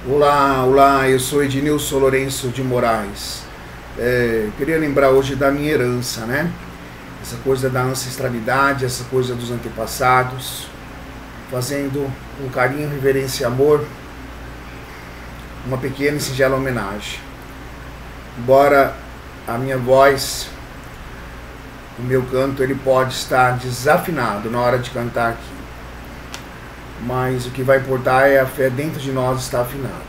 Olá, olá, eu sou Ednilson Lourenço de Moraes. Queria lembrar hoje da minha herança, né? Essa coisa da ancestralidade, essa coisa dos antepassados, fazendo com carinho, reverência e amor uma pequena e singela homenagem. Embora a minha voz, o meu canto, ele pode estar desafinado na hora de cantar aqui, mas o que vai importar é a fé dentro de nós estar afinada.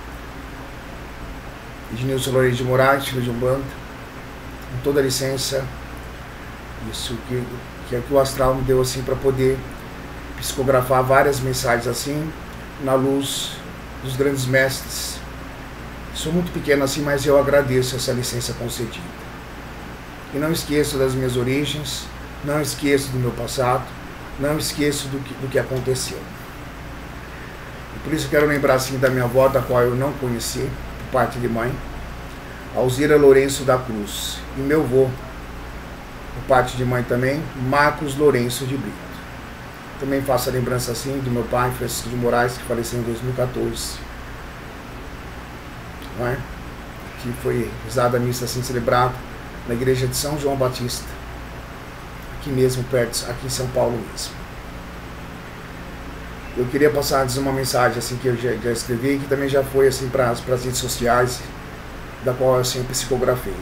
Ednilson Lourenço de Moraes, filho de Umbanda, com toda a licença, isso que é que o astral me deu assim para poder psicografar várias mensagens assim, na luz dos grandes mestres. Sou muito pequeno assim, mas eu agradeço essa licença concedida. E não esqueço das minhas origens, não esqueço do meu passado, não esqueço do que aconteceu. E por isso quero lembrar assim da minha avó, da qual eu não conheci, por parte de mãe, Alzira Lourenço da Cruz. E meu avô, por parte de mãe também, Marcos Lourenço de Brito. Também faço a lembrança assim do meu pai, Francisco de Moraes, que faleceu em 2014. Não é? Que foi rezada a missa assim celebrada na igreja de São João Batista, aqui mesmo perto, aqui em São Paulo mesmo. Eu queria passar antes uma mensagem assim que eu já escrevi, que também já foi assim para as redes sociais, da qual eu sempre psicografei.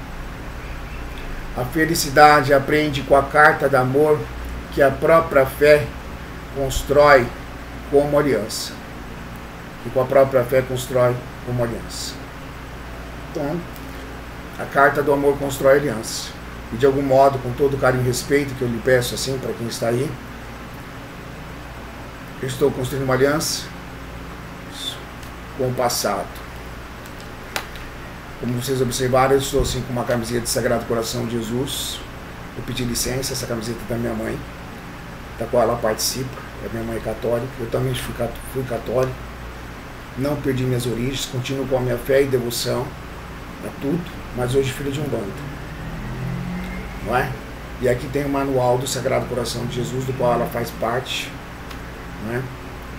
A felicidade aprende com a carta de amor que a própria fé constrói como aliança. E com a própria fé constrói como aliança. Então, a carta do amor constrói aliança. E de algum modo, com todo o carinho e respeito que eu lhe peço assim para quem está aí, eu estou construindo uma aliança com o passado. Como vocês observaram, eu estou assim com uma camiseta de Sagrado Coração de Jesus. Eu pedi licença, essa camiseta da minha mãe, da qual ela participa. A minha mãe é católica, eu também fui católico. Não perdi minhas origens, continuo com a minha fé e devoção a tudo, mas hoje filho de Umbanda. Não é? E aqui tem o manual do Sagrado Coração de Jesus, do qual ela faz parte. Não é?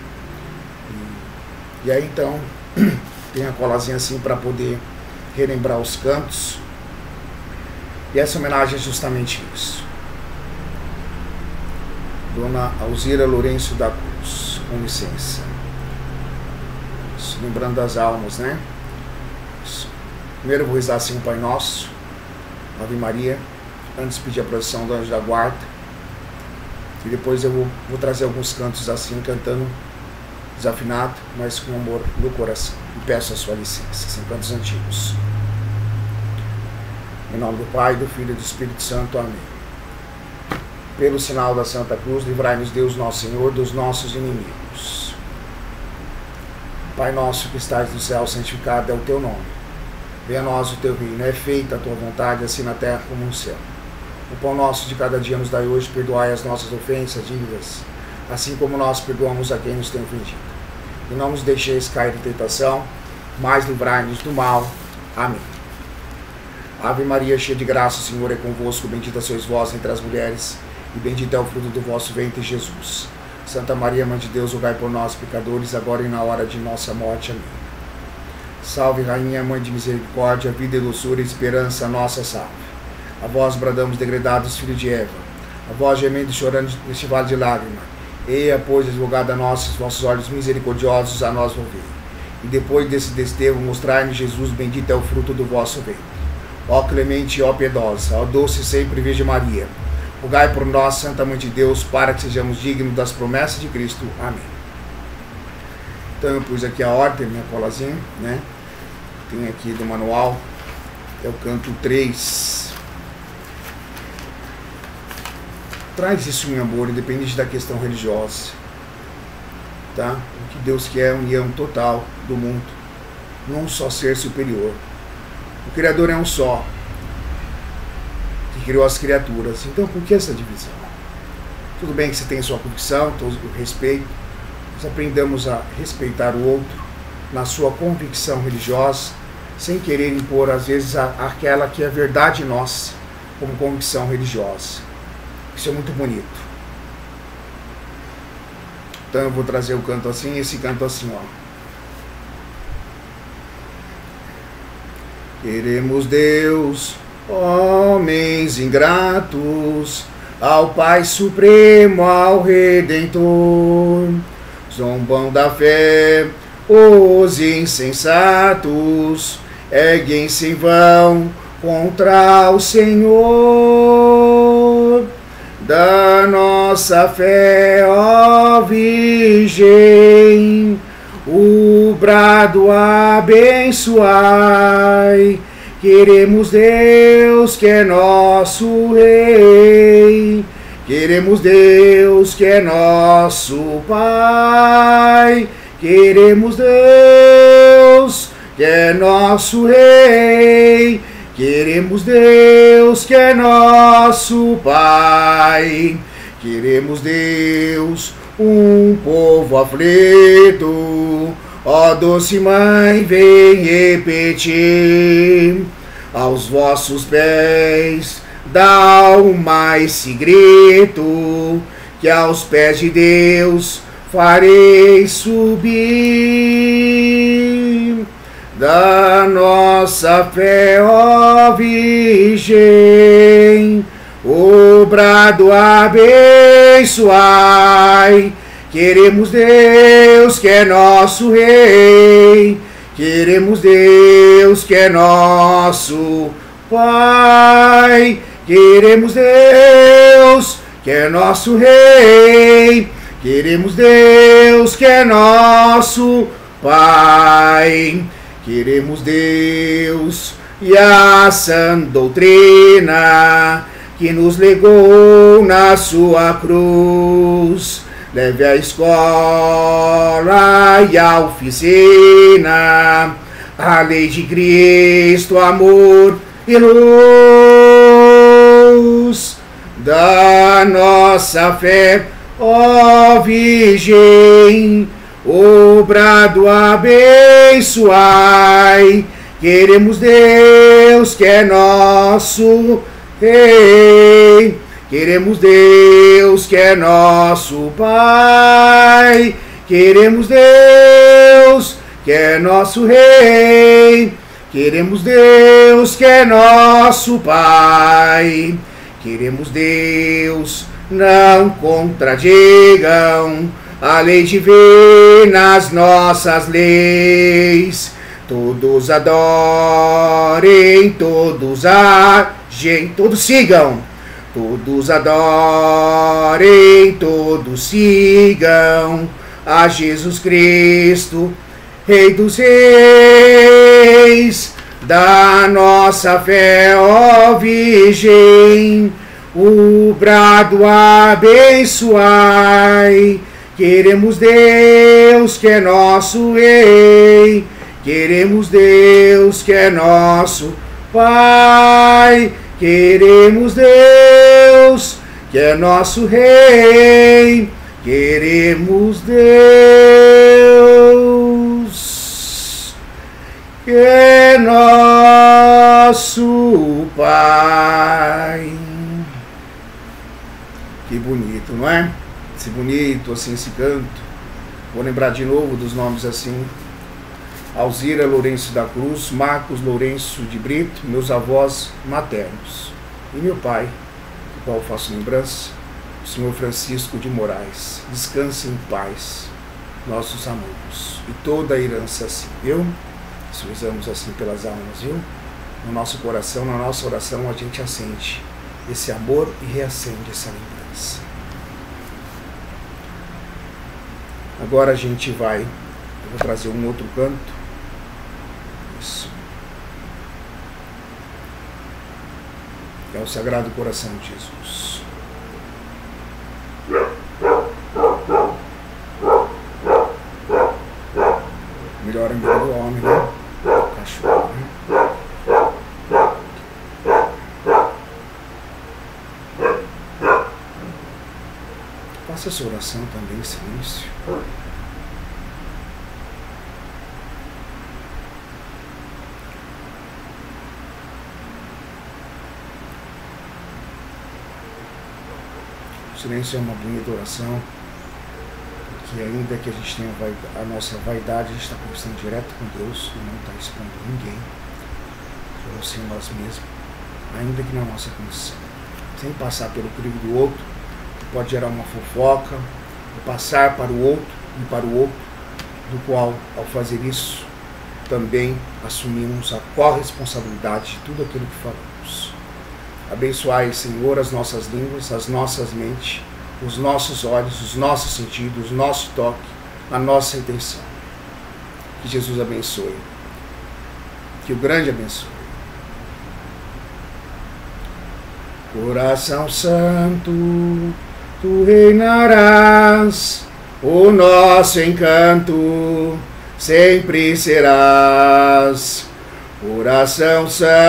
E aí então, tem a colazinha assim para poder relembrar os cantos. E essa homenagem é justamente isso. Dona Alzira Lourenço da Cruz, com licença. Isso, lembrando das almas, né? Isso. Primeiro eu vou rezar assim o Pai Nosso, Ave Maria, antes de pedir a proteção do Anjo da Guarda. E depois eu vou trazer alguns cantos assim, cantando desafinado, mas com amor no coração. E peço a sua licença, são cantos antigos. Em nome do Pai, do Filho e do Espírito Santo. Amém. Pelo sinal da Santa Cruz, livrai-nos Deus nosso Senhor dos nossos inimigos. Pai nosso que estás no céu, santificado é o teu nome. Venha a nós o teu reino, é feita a tua vontade, assim na terra como no céu. O pão nosso de cada dia nos dai hoje, perdoai as nossas ofensas, dívidas, assim como nós perdoamos a quem nos tem ofendido. E não nos deixeis cair em tentação, mas livrai-nos do mal. Amém. Ave Maria, cheia de graça, o Senhor é convosco, bendita sois vós entre as mulheres, e bendito é o fruto do vosso ventre, Jesus. Santa Maria, Mãe de Deus, rogai por nós, pecadores, agora e na hora de nossa morte. Amém. Salve, Rainha, Mãe de misericórdia, vida e doçura e esperança, nossa salve. A vós bradamos, degredados, filhos de Eva, a vós gemendo e chorando neste vale de lágrima. Eia, pois, advogada nossa, os vossos olhos misericordiosos a nós volvei. E depois desse desterro, mostrai-nos Jesus, bendito é o fruto do vosso ventre. Ó clemente e ó piedosa, ó doce sempre Virgem Maria, rogai por nós, Santa Mãe de Deus, para que sejamos dignos das promessas de Cristo. Amém. Então eu pus aqui a ordem, minha colazinha, né? Tem aqui do manual, é o canto 3. Traz isso em amor, independente da questão religiosa. Tá? O que Deus quer é a união total do mundo, num só ser superior. O Criador é um só, que criou as criaturas. Então por que essa divisão? Tudo bem que você tem a sua convicção, todo o respeito, mas aprendamos a respeitar o outro na sua convicção religiosa, sem querer impor às vezes aquela que é verdade nossa, como convicção religiosa. Isso é muito bonito. Então eu vou trazer o canto assim, esse canto assim, ó. Queremos Deus, homens ingratos, ao Pai Supremo, ao Redentor. Zombam da fé os insensatos, erguem-se em vão contra o Senhor. Da nossa fé, ó Virgem, o brado abençoai. Queremos Deus que é nosso Rei, queremos Deus que é nosso Pai, queremos Deus que é nosso Rei, queremos Deus que é nosso Pai, queremos Deus, um povo aflito. Ó doce Mãe, vem repetir aos vossos pés, da alma esse grito, que aos pés de Deus farei subir. Da nossa fé, ó Virgem, o brado abençoai. Queremos Deus que é nosso Rei, queremos Deus que é nosso Pai, queremos Deus que é nosso Rei, queremos Deus que é nosso Pai, queremos Deus e a sã doutrina que nos legou na sua cruz. Leve a escola e a oficina, a lei de Cristo, amor e luz. Da nossa fé, ó Virgem, o brado abençoai. Queremos Deus que é nosso Rei, queremos Deus que é nosso Pai, queremos Deus que é nosso Rei, queremos Deus que é nosso Pai, queremos Deus, não contradigam a lei divina nas nossas leis. Todos adorem, todos agem, todos sigam. Todos adorem, todos sigam a Jesus Cristo, Rei dos Reis. Da nossa fé, ó Virgem, o brado abençoai. Queremos Deus que é nosso Rei, queremos Deus que é nosso Pai, queremos Deus que é nosso Rei, queremos Deus que é nosso Pai. Que bonito, não é? Esse bonito, assim, esse canto. Vou lembrar de novo dos nomes assim: Alzira Lourenço da Cruz, Marcos Lourenço de Brito, meus avós maternos, e meu pai, do qual faço lembrança, o senhor Francisco de Moraes. Descanse em paz, nossos amigos, e toda a herança assim, viu? Se usamos assim pelas almas, viu? No nosso coração, na nossa oração, a gente acende esse amor e reacende essa lembrança. Agora a gente vai, eu vou trazer um outro canto. Isso. É o Sagrado Coração de Jesus. Melhor amigo do homem, né? Cachorro, né? Faça essa oração também em silêncio. O silêncio é uma bonita oração, porque ainda que a gente tenha a nossa vaidade, a gente está conversando direto com Deus e não está expondo ninguém. ou sem nós mesmos, ainda que na nossa condição, sem passar pelo crivo do outro, que pode gerar uma fofoca, passar para o outro e para o outro, do qual, ao fazer isso, também assumimos a corresponsabilidade de tudo aquilo que falamos. Abençoai, Senhor, as nossas línguas, as nossas mentes, os nossos olhos, os nossos sentidos, o nosso toque, a nossa intenção. Que Jesus abençoe. Que o grande abençoe. Coração Santo, tu reinarás, o nosso encanto sempre serás. Coração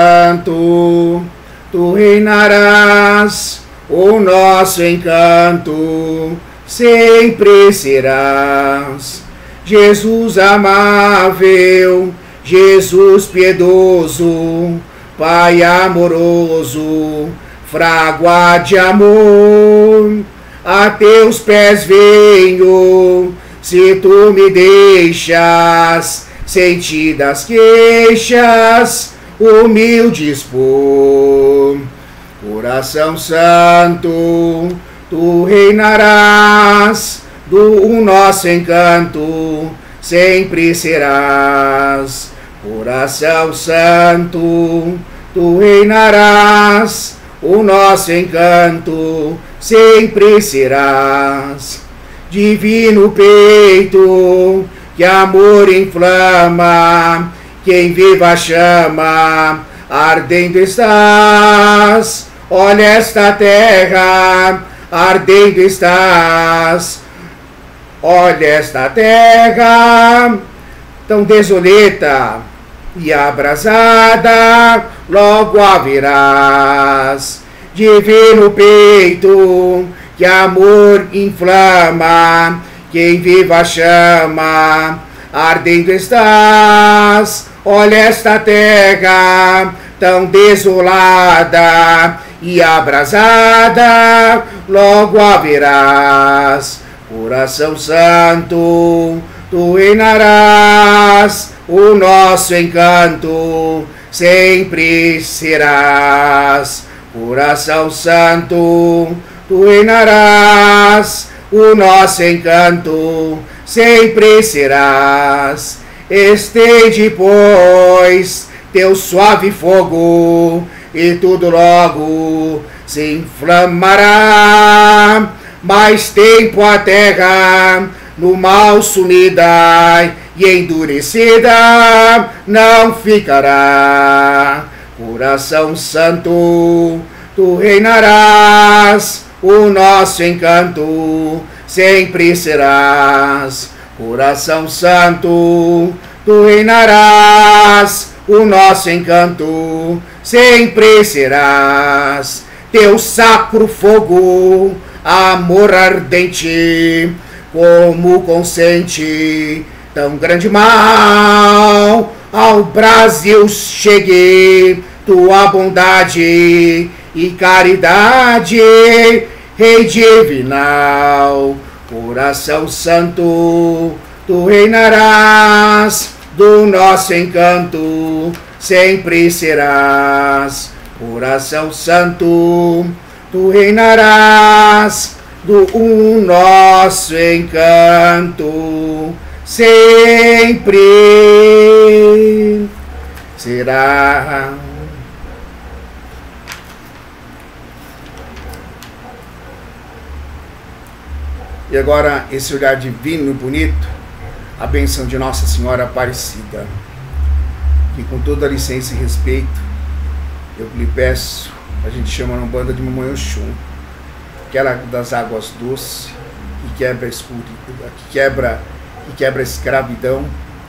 Santo, tu reinarás, o nosso encanto sempre serás. Jesus amável, Jesus piedoso, Pai amoroso, frágua de amor, a teus pés venho, se tu me deixas, sentidas queixas, humilde expor. Coração Santo, tu reinarás, do nosso encanto sempre serás. Coração Santo, tu reinarás, o nosso encanto sempre serás. Divino peito, que amor inflama, que em viva chama ardendo estás. Olha esta terra, ardendo estás. Olha esta terra, tão desoleta e abrasada, logo a verás. Divino peito, que amor inflama, que em viva chama ardendo estás. Olha esta terra, tão desolada e abrasada, logo a verás. Coração Santo, tu reinarás, o nosso encanto sempre serás. Coração Santo, tu reinarás, o nosso encanto sempre serás. Estende, pois, teu suave fogo, e tudo logo se inflamará. Mais tempo a terra no mal sumida e endurecida não ficará. Coração Santo, tu reinarás, o nosso encanto sempre serás. Coração Santo, tu reinarás, o nosso encanto sempre serás. Teu sacro fogo, amor ardente, como consente tão grande mal, ao Brasil chegue tua bondade e caridade, Rei divinal. Coração Santo, tu reinarás, do nosso encanto sempre serás. Coração Santo, tu reinarás, do nosso encanto sempre será. E agora, esse olhar divino e bonito, a bênção de Nossa Senhora Aparecida, que com toda a licença e respeito, eu lhe peço, a gente chama na Umbanda de Mamãe Oxum, aquela das águas doces, que quebra a escuridão, que quebra a escravidão,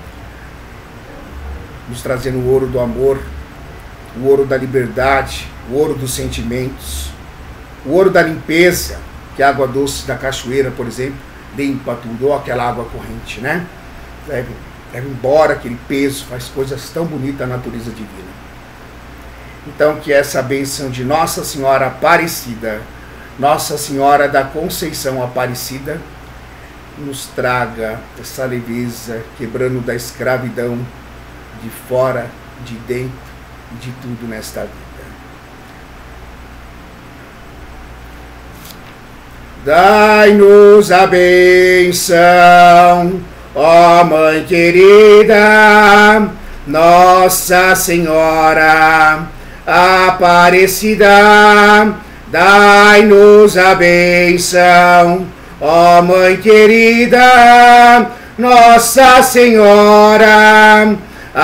nos trazendo o ouro do amor, o ouro da liberdade, o ouro dos sentimentos, o ouro da limpeza, que a água doce da cachoeira, por exemplo, limpa tudo, ou aquela água corrente, né? Leva embora aquele peso, faz coisas tão bonitas a natureza divina. Então, que essa bênção de Nossa Senhora Aparecida, Nossa Senhora da Conceição Aparecida, nos traga essa leveza, quebrando da escravidão de fora, de dentro de tudo nesta vida. Dai-nos a bênção, ó Mãe querida, Nossa Senhora Aparecida. Dai-nos a bênção, ó Mãe querida, Nossa Senhora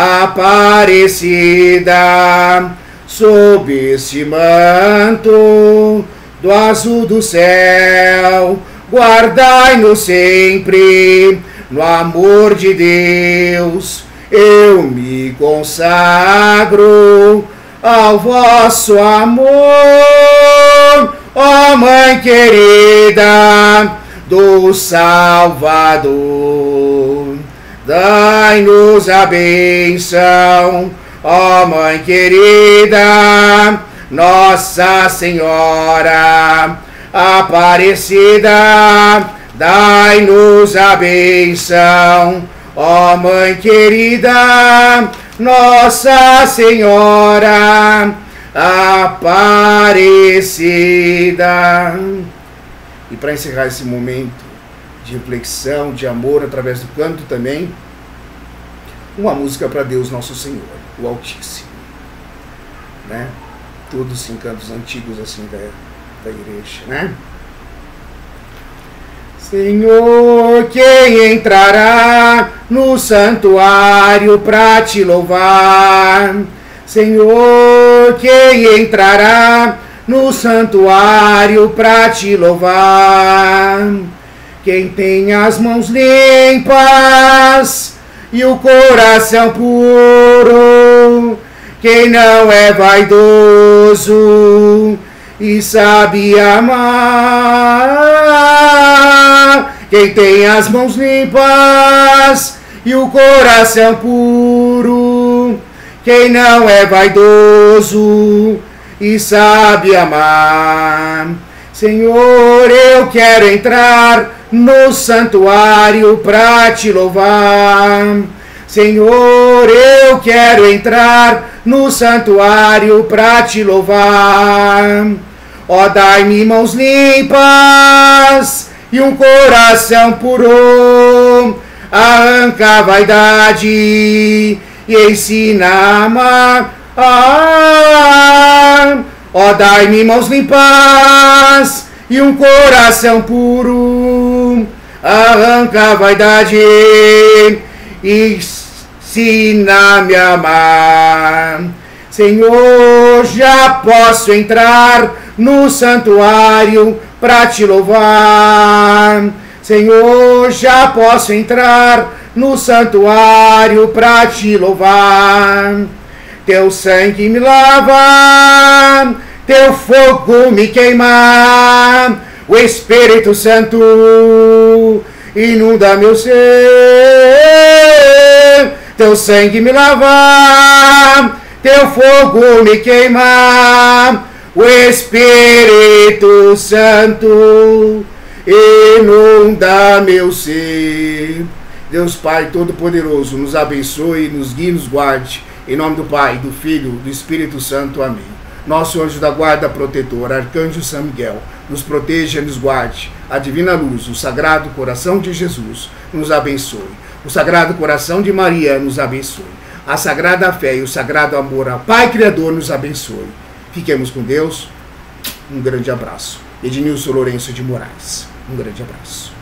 Aparecida. Sob este manto do azul do céu, guardai-nos sempre no amor de Deus. Eu me consagro ao vosso amor, ó Mãe querida do Salvador. Dai-nos a bênção, ó Mãe querida, Nossa Senhora Aparecida. Dai-nos a bênção, ó Mãe querida, Nossa Senhora Aparecida. E para encerrar esse momento de reflexão, de amor, através do canto também, uma música para Deus Nosso Senhor, o Altíssimo, né? Todos em cantos antigos assim da igreja, né? Senhor, quem entrará no santuário para te louvar? Senhor, quem entrará no santuário para te louvar? Quem tem as mãos limpas e o coração puro, quem não é vaidoso e sabe amar, quem tem as mãos limpas e o coração puro, quem não é vaidoso e sabe amar. Senhor, eu quero entrar no santuário para te louvar. Senhor, eu quero entrar no santuário para te louvar. Ó, dai-me mãos limpas e um coração puro. Arranca a vaidade e ensina a amar. Ó, dai-me mãos limpas e um coração puro. Arranca a vaidade e ensina-me a amar. Senhor, já posso entrar no santuário para te louvar. Senhor, já posso entrar no santuário para te louvar. Teu sangue me lava, teu fogo me queima, o Espírito Santo inunda meu ser. Teu sangue me lava, teu fogo me queima, o Espírito Santo inunda meu ser. Deus Pai Todo-Poderoso, nos abençoe, nos guie, nos guarde. Em nome do Pai, do Filho, do Espírito Santo. Amém. Nosso anjo da guarda protetor, Arcanjo São Miguel, nos proteja e nos guarde. A divina luz, o Sagrado Coração de Jesus, nos abençoe. O Sagrado Coração de Maria nos abençoe. A Sagrada Fé e o Sagrado Amor ao Pai Criador nos abençoe. Fiquemos com Deus. Um grande abraço. Ednilson Lourenço de Moraes. Um grande abraço.